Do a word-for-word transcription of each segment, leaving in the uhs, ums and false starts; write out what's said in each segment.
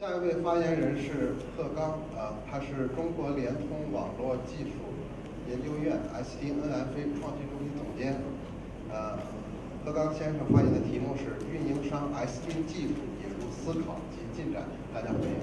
下一位发言人是贺刚，呃，他是中国联通网络技术研究院 S D N F A 创新中心总监。呃，贺刚先生发言的题目是运营商 S D N 技术引入思考及进展，大家欢迎。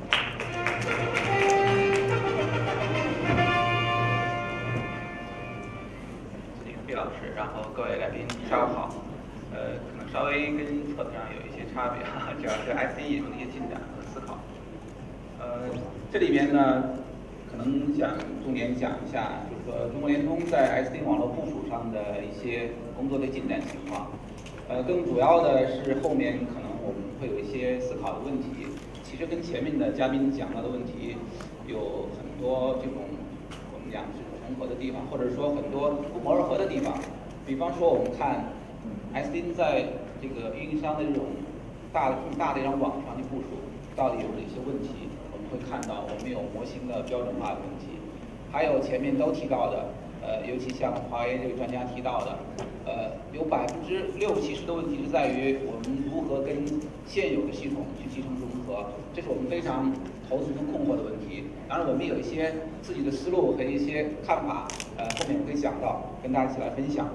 这个毕老师，然后各位来宾，下午好。呃，可能稍微跟册子上有一些差别哈，主要是 S D N 引入的一些进展和思考。呃，这里边呢，可能想重点讲一下，就是说中国联通在 S D N 网络部署上的一些工作的进展情况。呃，更主要的是后面可能我们会有一些思考的问题，其实跟前面的嘉宾讲到的问题有很多这种我们讲是重合的地方，或者说很多不谋而合的地方。比方说我们看 S D N 在这个运营商的这种大更大的一张网上去部署，到底有哪些问题？我们会看到我们有模型的标准化的问题，还有前面都提到的，呃，尤其像华为这位专家提到的，呃，有百分之六七十的问题是在于我们如何跟现有的系统去集成融合，这是我们非常头疼跟困惑的问题。当然，我们有一些自己的思路和一些看法，呃，后面我会讲到，跟大家一起来分享。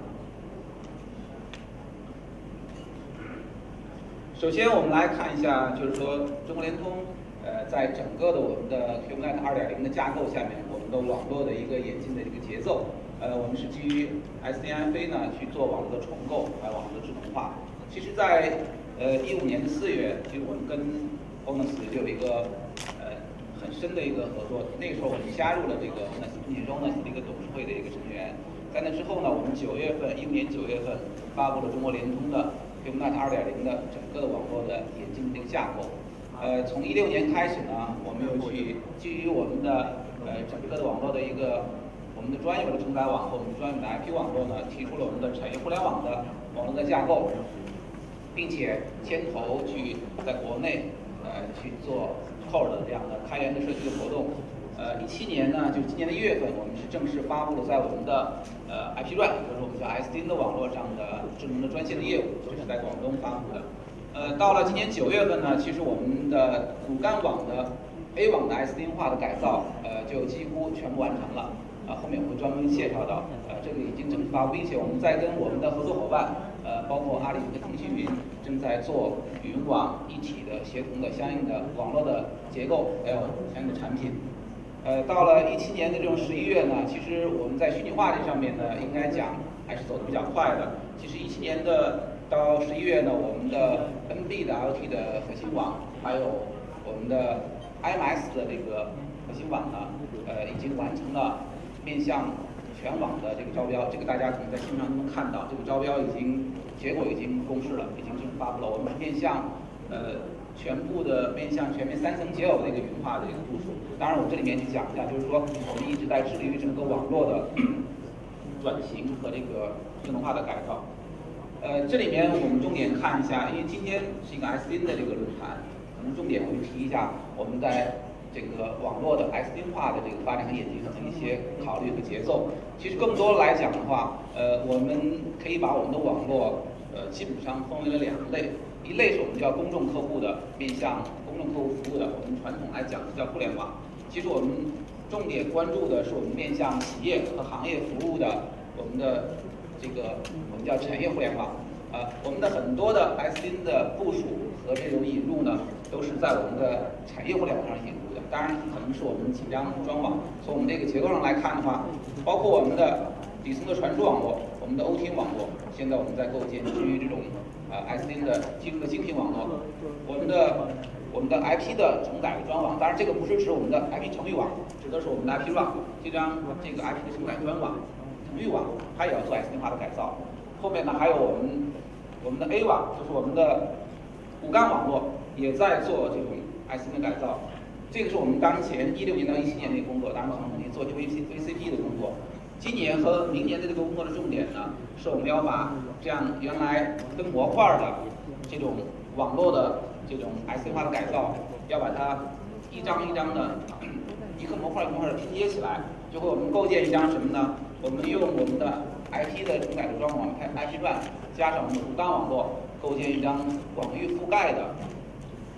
首先，我们来看一下，就是说中国联通，呃，在整个的我们的 Q Net 二点零 的架构下面，我们的网络的一个演进的一个节奏，呃，我们是基于 S D N F A 呢去做网络的重构，还有网络的智能化。其实在，呃一五年的四月，其实我们跟 O N U S 就有一个呃很深的一个合作。那个时候我们加入了这个 O N U S， 并且是 O N U S 的一个董事会的一个成员。在那之后呢，我们九月份，一五年九月份发布了中国联通的 Q Net 二点零 的整个的网络的演进的一个架构。呃，从一六年开始呢，我们又去基于我们的呃整个的网络的一个我们的专有的承载网和我们专有的 I P 网络呢，提出了我们的产业互联网的网络的架构，并且牵头去在国内呃去做 core 的这样的开源的社区的活动。呃，一七年呢，就是今年的一月份，我们是正式发布了在我们的呃 I P 端，就是我们叫 S D N 的网络上的智能的专线的业务，就是在广东发布的。呃，到了今年九月份呢，其实我们的骨干网的 A 网的 S D N 化的改造，呃，就几乎全部完成了。啊、呃，后面我会专门介绍到，呃，这个已经正式发布，并且我们在跟我们的合作伙伴，呃，包括阿里和腾讯云，正在做云网一体的协同的相应的网络的结构，还有相应的产品。呃，到了一七年的这种十一月呢，其实我们在虚拟化这上面呢，应该讲还是走得比较快的。其实一七年的到十一月呢，我们的 N B 的 L T 的核心网，还有我们的 I M S 的这个核心网呢，呃，已经完成了面向全网的这个招标。这个大家可能在新闻上都能看到，这个招标已经结果已经公示了，已经正式发布了。我们是面向呃全部的面向全面三层结耦的一个云化的一个部署。当然，我这里面去讲一下，就是说我们一直在致力于整个网络的转型和这个智能化的改造。呃，这里面我们重点看一下，因为今天是一个 S D N 的这个论坛，可能重点我就提一下我们在这个网络的 S D N 化的这个发展和演进上的一些考虑和节奏。其实更多来讲的话，呃，我们可以把我们的网络呃基本上分为了两类，一类是我们叫公众客户的，面向公众客户服务的，我们传统来讲是叫互联网。其实我们重点关注的是我们面向企业和行业服务的我们的这个我们叫产业互联网。呃，我们的很多的 S D N 的部署和这种引入呢，都是在我们的产业互联网上引入的。当然，可能是我们几张专网。从我们这个结构上来看的话，包括我们的底层的传输网络，我们的 O T N 网络，现在我们在构建基于这种呃 S D N 的基础的精品网络，我们的我们的 I P 的承载的专网，当然这个不是指我们的 I P 程域网，指的是我们的 I P R A M 这张这个 I P 的承载专网、程域网，它也要做 S D N 化的改造。后面呢还有我们我们的 A 网，就是我们的骨干网络，也在做这种 S D N 改造。这个是我们当前一六年到一七年的一个工作，当然可能也做 V C P 的工作。今年和明年的这个工作的重点呢，是我们要把这样原来跟模块的这种网络的这种 S D N 化的改造，要把它一张一张的一个模块一个模块的拼接起来，就会我们构建一张什么呢？我们用我们的 I P 的承载的专网 I P 段加上我们的骨干网络，构建一张广域覆盖的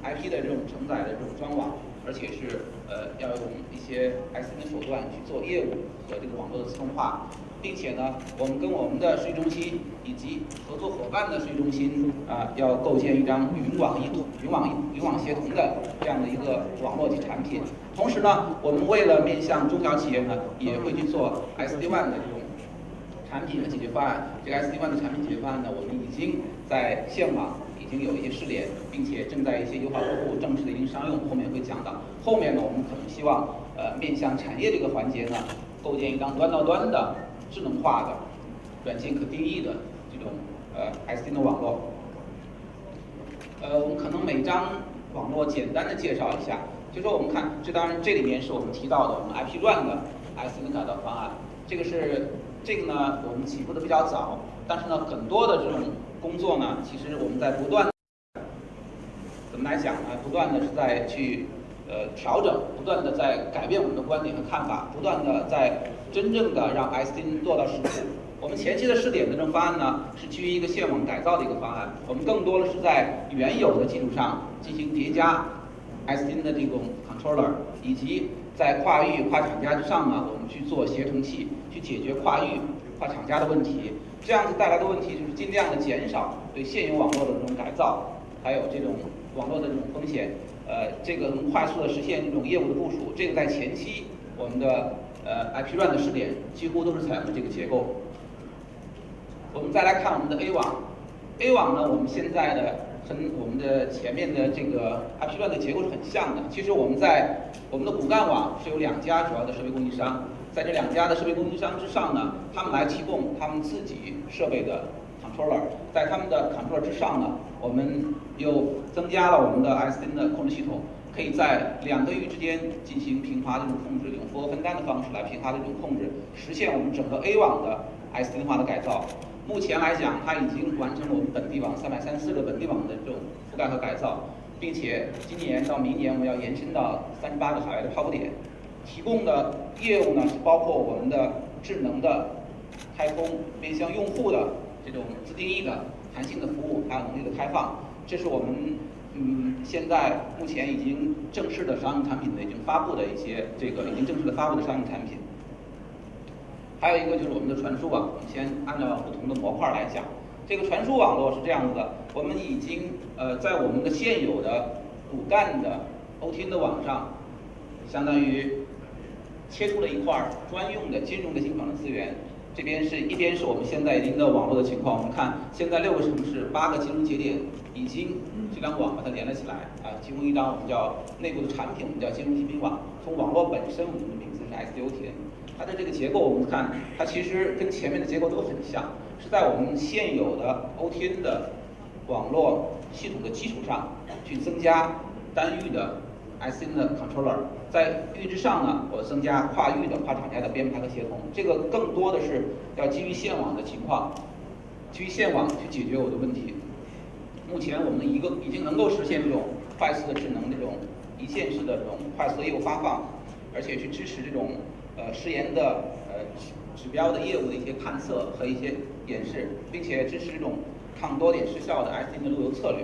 I P 的这种承载的这种专网，而且是呃要用一些 S D N 的手段去做业务和这个网络的自动化，并且呢，我们跟我们的数据中心以及合作伙伴的数据中心啊、呃，要构建一张云网一云网云网协同的这样的一个网络及产品。同时呢，我们为了面向中小企业呢，也会去做 S D WAN 的这种产品的解决方案。这个 S D WAN 的产品解决方案呢，我们已经在线网已经有一些试点，并且正在一些优化客户正式的已经商用，后面会讲到。后面呢，我们可能希望呃面向产业这个环节呢，构建一张端到端的智能化的、软件可定义的这种呃 S D N 的网络。呃，我们可能每张网络简单的介绍一下，就说我们看，这当然这里面是我们提到的我们 I P 端的 S D N 改造方案。这个是这个呢，我们起步的比较早，但是呢，很多的这种工作呢，其实我们在不断怎么来讲呢？不断的是在去呃调整，不断的在改变我们的观点和看法，不断的在真正的让 S D N 做到实处。我们前期的试点的这种方案呢，是基于一个线网改造的一个方案，我们更多的是在原有的基础上进行叠加 S D N 的这种 controller， 以及在跨域跨厂家之上呢，我们去做协同器，去解决跨域跨厂家的问题。这样子带来的问题就是尽量的减少对现有网络的这种改造，还有这种网络的这种风险。呃，这个能快速的实现这种业务的部署。这个在前期我们的呃 I P WAN 的试点几乎都是采用的这个结构。我们再来看我们的 A 网 ，A 网呢，我们现在的和我们的前面的这个 I P WAN 的结构是很像的。其实我们在我们的骨干网是有两家主要的设备供应商，在这两家的设备供应商之上呢，他们来提供他们自己设备的 controller， 在他们的 controller 之上呢，我们又增加了我们的 S D N 的控制系统，可以在两个域之间进行平滑的这种控制，用复合分担的方式来平滑的这种控制，实现我们整个 A 网的 S D N 化的改造。目前来讲，它已经完成了我们本地网三百三十四个本地网的这种覆盖和改造，并且今年到明年我们要延伸到三十八个海外的泡芙点。提供的业务呢是包括我们的智能的开通、面向用户的这种自定义的弹性的服务，还有能力的开放。这是我们嗯现在目前已经正式的商用产品的已经发布的一些这个已经正式的发布的商用产品。还有一个就是我们的传输网，我们先按照不同的模块来讲。这个传输网络是这样子的，我们已经呃在我们的现有的骨干的 O T N 的网上，相当于切出了一块专用的金融的金矿的资源。这边是一边是我们现在已经的网络的情况，我们看现在六个城市八个金融节点已经这张网把它连了起来啊，提供一张我们叫内部的产品，我们叫金融精品网。从网络本身，我们的名字是 S D O T N。它的这个结构，我们看它其实跟前面的结构都很像，是在我们现有的 O T N 的网络系统的基础上去增加单域的 S D N 的 controller， 在域之上呢，我增加跨域的跨厂家的编排和协同。这个更多的是要基于线网的情况，基于线网去解决我的问题。目前我们一个已经能够实现这种快速的智能、这种一线式的这种快速的业务发放，而且去支持这种呃实研的呃指标的业务的一些探测和一些演示，并且支持这种抗多点失效的 S D N 的路由策略。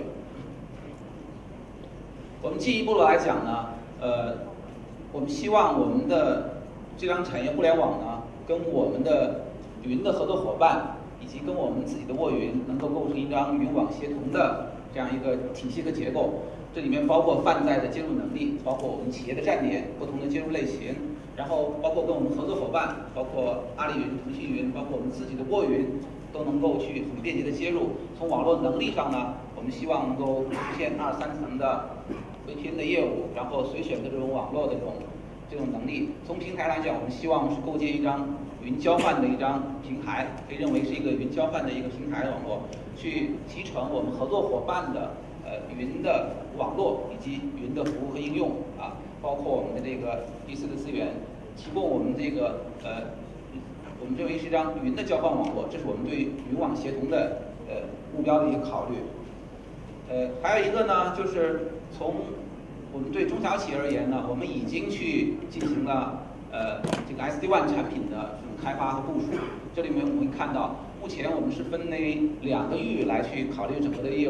我们进一步的来讲呢，呃，我们希望我们的这张产业互联网呢，跟我们的云的合作伙伴以及跟我们自己的沃云能够构成一张云网协同的这样一个体系和结构。这里面包括泛在的接入能力，包括我们企业的站点不同的接入类型，然后包括跟我们合作伙伴，包括阿里云、腾讯云，包括我们自己的沃云，都能够去很便捷的接入。从网络能力上呢，我们希望能够实现二三层的 V P N 的业务，然后随选的这种网络的这种这种能力。从平台来讲，我们希望是构建一张云交换的一张平台，可以认为是一个云交换的一个平台网络，去集成我们合作伙伴的呃云的网络以及云的服务和应用啊，包括我们的这个第四的资源，提供我们这个呃，我们认为是一张云的交换网络，这是我们对云网协同的呃目标的一个考虑。呃，还有一个呢，就是从我们对中小企业而言呢，我们已经去进行了呃这个 S D WAN 产品的这种开发和部署。这里面我们会看到，目前我们是分为两个域来去考虑整个的业务。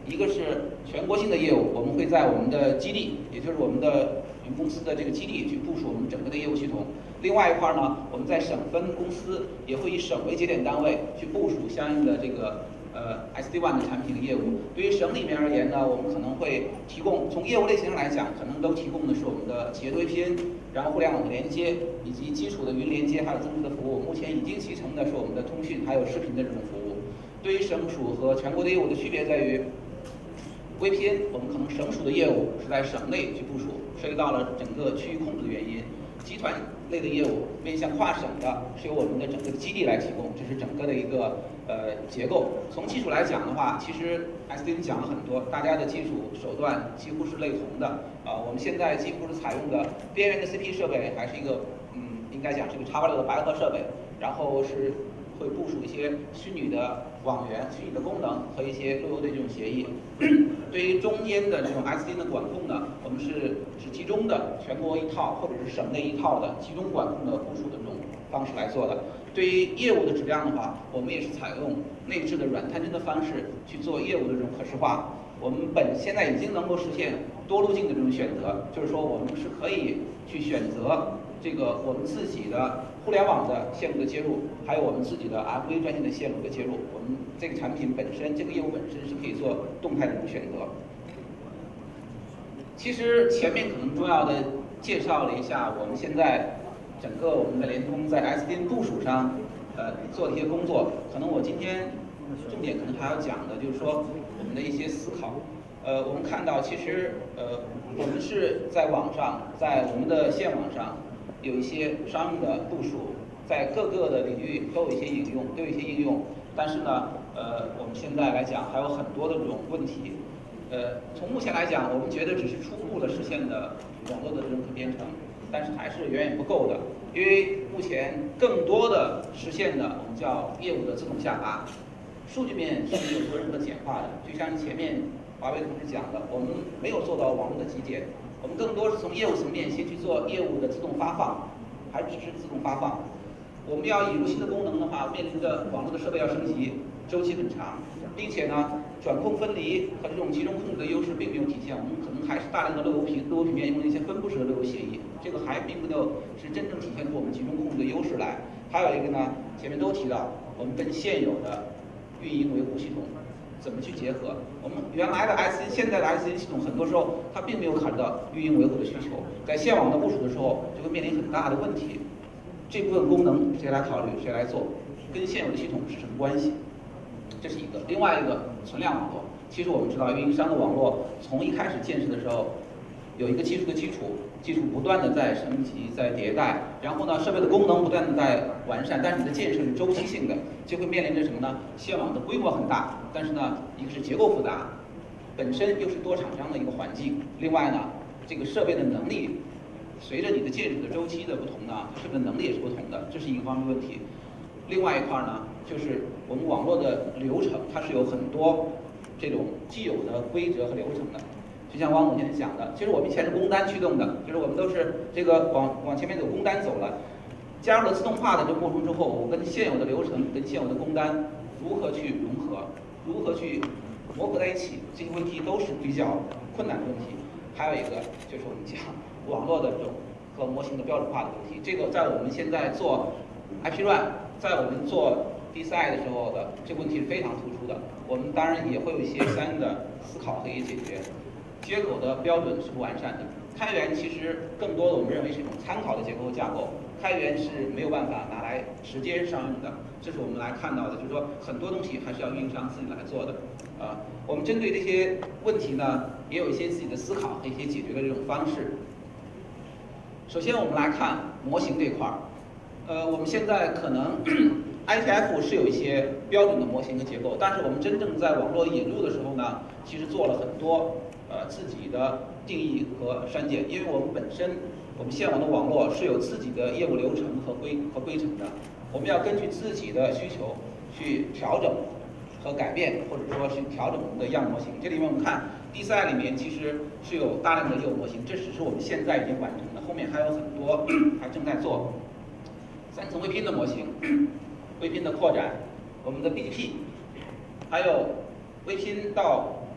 一个是全国性的业务，我们会在我们的基地，也就是我们的我们公司的这个基地去部署我们整个的业务系统。另外一块呢，我们在省分公司也会以省为节点单位去部署相应的这个呃 S D 一 的产品的业务。对于省里面而言呢，我们可能会提供从业务类型上来讲，可能都提供的是我们的企业多 V P N， 然后互联网的连接以及基础的云连接，还有增值的服务。目前已经集成的是我们的通讯还有视频的这种服务。对于省属和全国的业务的区别在于 ，V P N 我们可能省属的业务是在省内去部署，涉及到了整个区域控制的原因。集团类的业务面向跨省的，是由我们的整个基地来提供，这是整个的一个呃结构。从技术来讲的话，其实 S D N 讲了很多，大家的技术手段几乎是类同的啊、呃。我们现在几乎是采用的边缘的 C P 设备，还是一个嗯，应该讲是个 X 八六的白盒设备，然后是会部署一些虚拟的网源、虚拟的功能和一些路由的这种协议。对于中间的这种 S D N 的管控呢，我们是是集中的全国一套或者是省内一套的集中管控的部署的这种方式来做的。对于业务的质量的话，我们也是采用内置的软探针的方式去做业务的这种可视化。我们本现在已经能够实现多路径的这种选择，就是说我们是可以去选择这个我们自己的互联网的线路的接入，还有我们自己的 F V 专线的线路的接入。我们这个产品本身，这个业务本身是可以做动态的这种选择。其实前面可能重要的介绍了一下我们现在整个我们的联通在 S D N 部署上，呃做的一些工作。可能我今天重点可能还要讲的就是说我们的一些思考。呃，我们看到其实呃我们是在网上，在我们的线网上有一些商用的部署，在各个的领域都有一些应用，都有一些应用。但是呢，呃，我们现在来讲还有很多的这种问题。呃，从目前来讲，我们觉得只是初步的实现的网络的这种可编程，但是还是远远不够的。因为目前更多的实现的我们叫业务的自动下达，数据面是没有做任何简化的。就像前面华为同志讲的，我们没有做到网络的极简。我们更多是从业务层面先去做业务的自动发放，还只是自动发放。我们要引入新的功能的话，面临着网络的设备要升级，周期很长，并且呢，转控分离和这种集中控制的优势并没有体现。我们可能还是大量的路由平路由平面用了一些分布式的路由协议，这个还并没有是真正体现出我们集中控制的优势来。还有一个呢，前面都提到，我们跟现有的运营维护系统怎么去结合？我们原来的 S N 现在的 S N 系统很多时候它并没有考虑到运营维护的需求，在线网的部署的时候就会面临很大的问题。这部分功能谁来考虑？谁来做？跟现有的系统是什么关系？这是一个。另外一个存量网络，其实我们知道运营商的网络从一开始建设的时候有一个技术的基础，技术不断的在升级、在迭代，然后呢设备的功能不断的在完善，但是你的建设是周期性的，就会面临着什么呢？线网的规模很大，但是呢一个是结构复杂，本身又是多厂商的一个环境，另外呢这个设备的能力随着你的建设的周期的不同呢，设备的能力也是不同的，这是一个方面问题。另外一块呢，就是我们网络的流程，它是有很多这种既有的规则和流程的。就像王总今天讲的，其实我们以前是工单驱动的，就是我们都是这个往往前面走工单走了，加入了自动化的这个过程之后，我跟现有的流程、跟现有的工单如何去融合，如何去磨合在一起，这些问题都是比较困难的问题。还有一个就是我们讲网络的这种和模型的标准化的问题，这个在我们现在做 I P run， 在我们做 D C I 的时候的这个问题是非常突出的。我们当然也会有一些相应的思考和一些解决。接口的标准是不完善的，开源其实更多的我们认为是一种参考的结构和架构，开源是没有办法拿来直接上用的，这是我们来看到的，就是说很多东西还是要运营商自己来做的。啊，我们针对这些问题呢，也有一些自己的思考和一些解决的这种方式。首先我们来看模型这块儿，呃，我们现在可能I T F 是有一些标准的模型和结构，但是我们真正在网络引入的时候呢，其实做了很多呃自己的定义和删减，因为我们本身我们现网的网络是有自己的业务流程和规和规程的，我们要根据自己的需求去调整和改变，或者说去调整我们的样模型。这里面我们看 D C I 里面其实是有大量的业务模型，这只是我们现在已经完成的，后面还有很多还正在做。三层 V P N 的模型 ，V P N 的扩展，我们的 B G P， 还有 V P N 到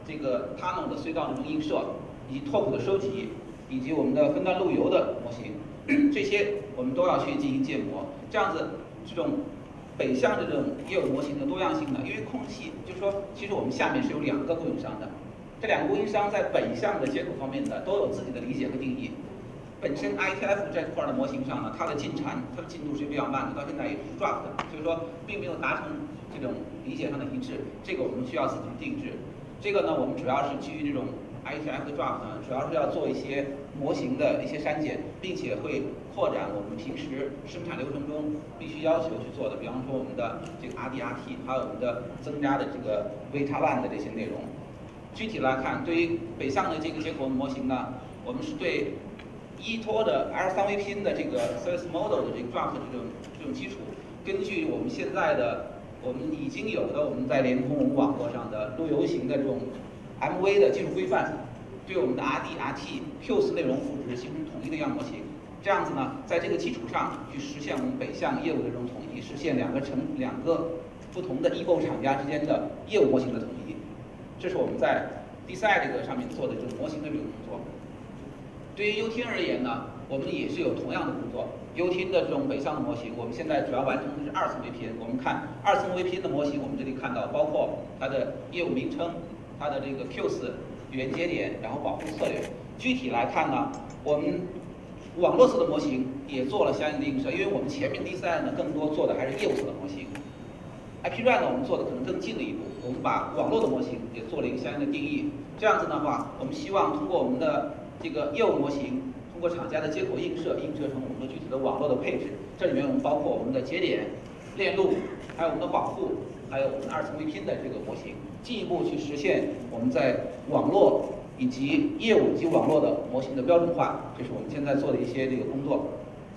这个 tunnel 的隧道的这种映射，以及拓扑的收集，以及我们的分段路由的模型，这些我们都要去进行建模。这样子，这种北向这种业务模型的多样性呢，因为空气就是说，其实我们下面是有两个供应商的，这两个供应商在北向的接口方面呢，都有自己的理解和定义。本身 I T F 这块的模型上呢，它的进展、它的进度是比较慢的，到现在也是 draft 的，所以说并没有达成这种理解上的一致。这个我们需要自己定制。这个呢，我们主要是基于这种 I T F 的 draft 呢，主要是要做一些模型的一些删减，并且会扩展我们平时生产流程中必须要求去做的，比方说我们的这个 R D R T， 还有我们的增加的这个 Beta one 的这些内容。具体来看，对于北向的这个接口模型呢，我们是对依托的 L 三 V 拼的这个 Service Model 的这个 draft 这种这种基础，根据我们现在的我们已经有的我们在联通网络上的路由型的这种 M V 的技术规范，对我们的 R D R T Q 四内容赋值形成统一的样模型。这样子呢，在这个基础上去实现我们北向业务的这种统一，实现两个成两个不同的异构厂家之间的业务模型的统一。这是我们在 D C I 这个上面做的这种模型的这种工作。对于 U T N 而言呢，我们也是有同样的工作。U T N 的这种北向的模型，我们现在主要完成的是二层 V P N。我们看二层 V P N 的模型，我们这里看到包括它的业务名称、它的这个 Q 四元节点，然后保护策略。具体来看呢，我们网络侧的模型也做了相应的映射，因为我们前面 D C I 呢更多做的还是业务侧的模型。I P R A N 呢，我们做的可能更近了一步，我们把网络的模型也做了一个相应的定义。这样子的话，我们希望通过我们的这个业务模型，通过厂家的接口映射，映射成我们的具体的网络的配置。这里面我们包括我们的节点、链路，还有我们的保护，还有我们二层 V P N 的这个模型，进一步去实现我们在网络以及业务及网络的模型的标准化。这是我们现在做的一些这个工作。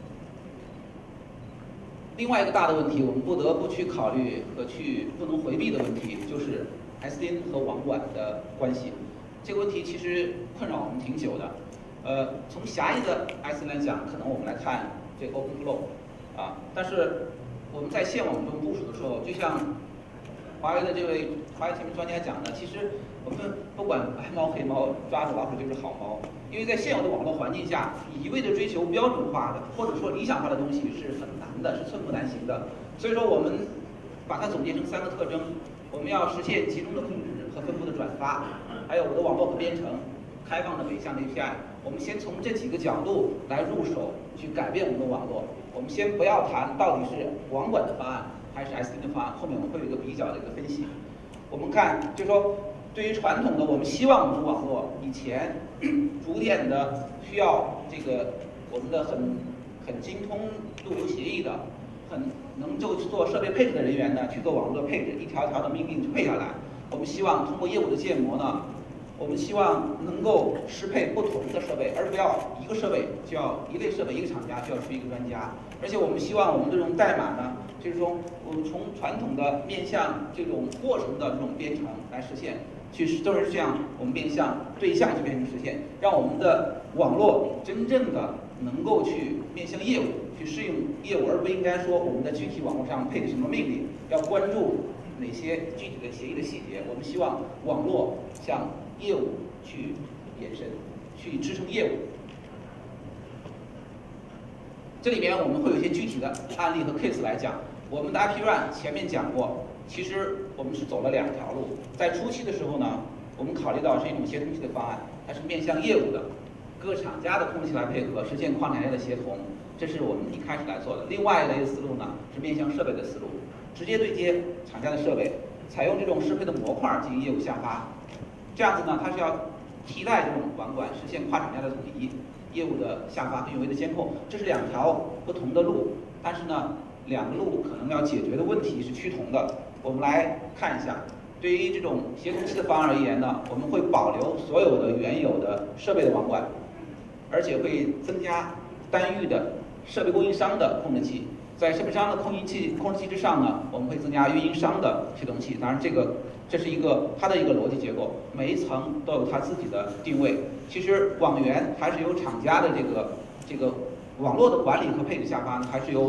另外一个大的问题，我们不得不去考虑和去不能回避的问题，就是 S D N 和网管的关系。这个问题其实困扰我们挺久的。呃，从狭义的 S D N 来讲，可能我们来看这个 Open Flow 啊，但是我们在线网中部署的时候，就像华为的这位华为前面专家讲的，其实我们不管白猫黑猫，抓住老鼠就是好猫。因为在现有的网络环境下，一味的追求标准化的或者说理想化的东西是很难的，是寸步难行的。所以说，我们把它总结成三个特征：我们要实现集中的控制和分布的转发，还有我的网络可编程、开放的北向 A P I。我们先从这几个角度来入手，去改变我们的网络。我们先不要谈到底是网管的方案还是 S D N 的方案，后面我们会有一个比较的一个分析。我们看，就是说，对于传统的，我们希望我们的网络以前逐渐的需要这个我们的很很精通路由协议的，很能够做设备配置的人员呢，去做网络的配置，一条条的命令去配下来。我们希望通过业务的建模呢，我们希望能够适配不同的设备，而不要一个设备就要一类设备一个厂家就要出一个专家。而且我们希望我们这种代码呢，就是说我们从传统的面向这种过程的这种编程来实现，去都是这样，我们面向对象去变成实现，让我们的网络真正的能够去面向业务，去适应业务，而不应该说我们的具体网络上配的什么命令，要关注哪些具体的协议的细节。我们希望网络向业务去延伸，去支撑业务。这里面我们会有一些具体的案例和 case 来讲。我们的 I P R A N 前面讲过，其实我们是走了两条路。在初期的时候呢，我们考虑到是一种协同器的方案，它是面向业务的，各厂家的控制器来配合，实现跨产业的协同，这是我们一开始来做的。另外一类的思路呢，是面向设备的思路，直接对接厂家的设备，采用这种适配的模块进行业务下发。这样子呢，它是要替代这种网管，实现跨厂家的统一，业务的下发和运维的监控。这是两条不同的路，但是呢，两个路可能要解决的问题是趋同的。我们来看一下，对于这种协同器的方案而言呢，我们会保留所有的原有的设备的网管，而且会增加单域的设备供应商的控制器。在设备商的控制器控制器之上呢，我们会增加运营商的协同器。当然，这个这是一个它的一个逻辑结构，每一层都有它自己的定位。其实网源还是由厂家的这个这个网络的管理和配置下发呢，还是由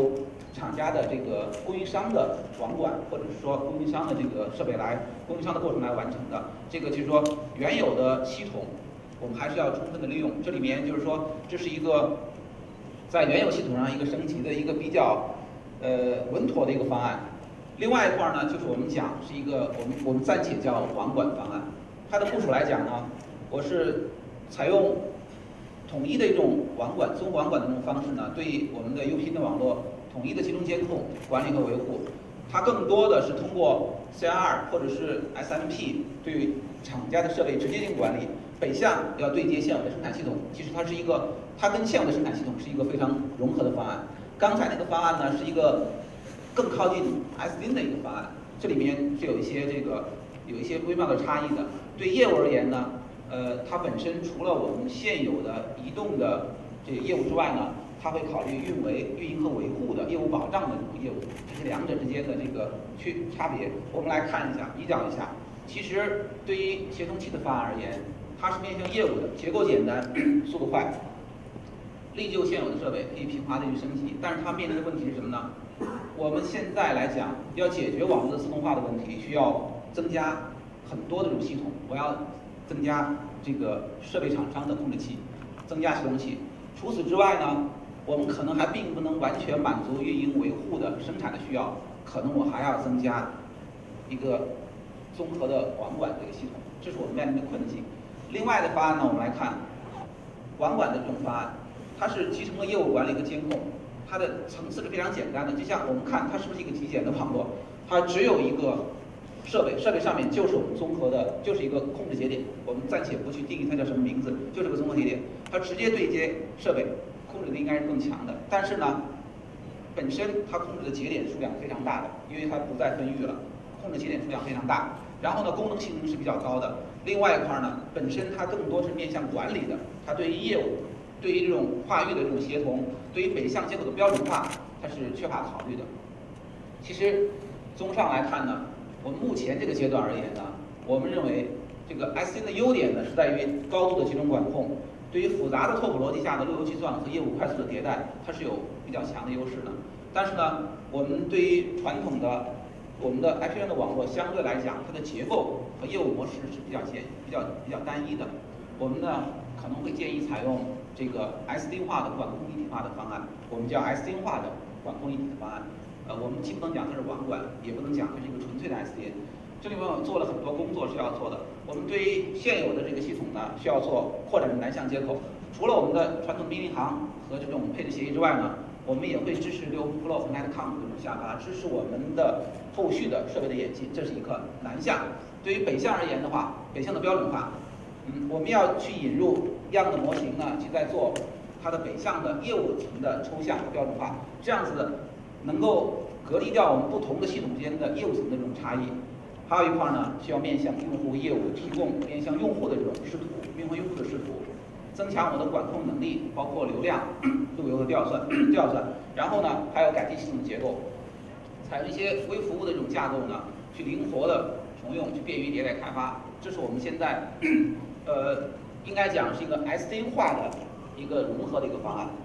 厂家的这个供应商的网管，或者是说供应商的这个设备来供应商的过程来完成的。这个就是说原有的系统，我们还是要充分的利用。这里面就是说这是一个在原有系统上一个升级的一个比较呃稳妥的一个方案。另外一块呢，就是我们讲是一个我们我们暂且叫网管方案。它的部署来讲呢，我是采用统一的一种网管、综合网管的这种方式呢，对我们的 U P N 的网络统一的集中监控、管理和维护。它更多的是通过 C R 二或者是 S M P 对厂家的设备直接进行管理。北向要对接现有的生产系统，其实它是一个，它跟现有的生产系统是一个非常融合的方案。刚才那个方案呢，是一个更靠近 S D N 的一个方案，这里面是有一些这个有一些微妙的差异的。对业务而言呢，呃，它本身除了我们现有的移动的这个业务之外呢，它会考虑运维、运营和维护的业务保障的这种业务，这是两者之间的这个区差别。我们来看一下，比较一下。其实对于协同器的方案而言，它是面向业务的，结构简单，速度快，立就现有的设备可以平滑的去升级。但是它面临的问题是什么呢？我们现在来讲，要解决网络的自动化的问题，需要增加很多的这种系统。我要增加这个设备厂商的控制器，增加协同器。除此之外呢，我们可能还并不能完全满足运营维护的生产的需要，可能我还要增加一个综合的网管这个系统，这是我们面临的困境。另外的方案呢，我们来看网管的这种方案，它是集成了业务管理和监控，它的层次是非常简单的。就像我们看它是不是一个极简的网络，它只有一个设备，设备上面就是我们综合的，就是一个控制节点。我们暂且不去定义它叫什么名字，就是个综合节点，它直接对接设备，控制力应该是更强的。但是呢，本身它控制的节点数量非常大的，因为它不再分域了，控制节点数量非常大。然后呢，功能性能是比较高的。另外一块呢，本身它更多是面向管理的，它对于业务、对于这种跨域的这种协同、对于北向接口的标准化，它是缺乏考虑的。其实，综上来看呢，我们目前这个阶段而言呢，我们认为这个 S D N 的优点呢是在于高度的集中管控，对于复杂的拓扑逻辑下的路由计算和业务快速的迭代，它是有比较强的优势的。但是呢，我们对于传统的我们的 I P N 的网络相对来讲，它的结构和业务模式是比较简、比较比较单一的。我们呢可能会建议采用这个 S D N 化的管控一体化的方案，我们叫 S D N 化的管控一体的方案。呃，我们既不能讲它是网管，也不能讲它是一个纯粹的 S D N。这里面我做了很多工作是要做的。我们对于现有的这个系统呢，需要做扩展的南向接口。除了我们的传统命令行和这种配置协议之外呢，我们也会支持六 Pro Netcom 这种下发，支持我们的后续的设备的演进，这是一个南向。对于北向而言的话，北向的标准化，嗯，我们要去引入样的模型呢，去在做它的北向的业务层的抽象和标准化，这样子的能够隔离掉我们不同的系统之间的业务层的这种差异。还有一块呢，需要面向用户业务提供面向用户的这种视图，面向用户的视图。增强我的管控能力，包括流量、路由的调算、调算，然后呢，还有改进系统结构，采用一些微服务的这种架构呢，去灵活的重用，去便于迭代开发。这是我们现在，呃，应该讲是一个 S D N 化的一个融合的一个方案。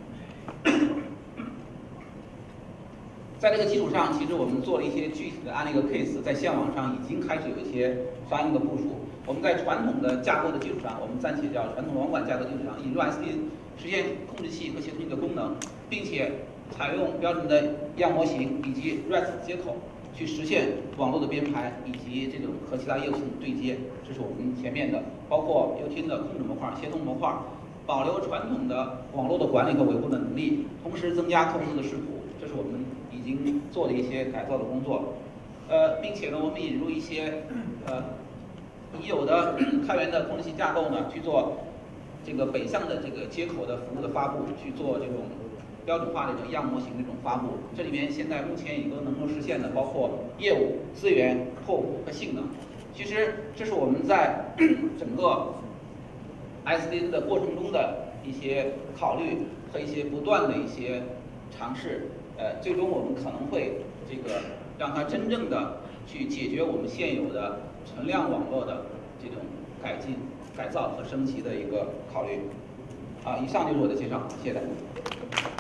在这个基础上，其实我们做了一些具体的案例和 case， 在线网上已经开始有一些相应的部署。我们在传统的架构的基础上，我们暂且叫传统网管架构基础上引入 S D N， 实现控制器和协同器的功能，并且采用标准的样模型以及 R E S T 接口，去实现网络的编排以及这种和其他业务系统对接。这是我们前面的，包括 U T N 的控制模块、协同模块，保留传统的网络的管理和维护的能力，同时增加客户的视图。这是我们已经做的一些改造的工作。呃，并且呢，我们引入一些呃。已有的开源的控制器架构呢，去做这个北向的这个接口的服务的发布，去做这种标准化的这种样模型的这种发布。这里面现在目前已经能够实现的，包括业务、资源、拓扑和性能。其实这是我们在整个 S D N 的过程中的一些考虑和一些不断的一些尝试。呃，最终我们可能会这个让它真正的去解决我们现有的存量网络的这种改进、改造和升级的一个考虑。啊，以上就是我的介绍，谢谢大家。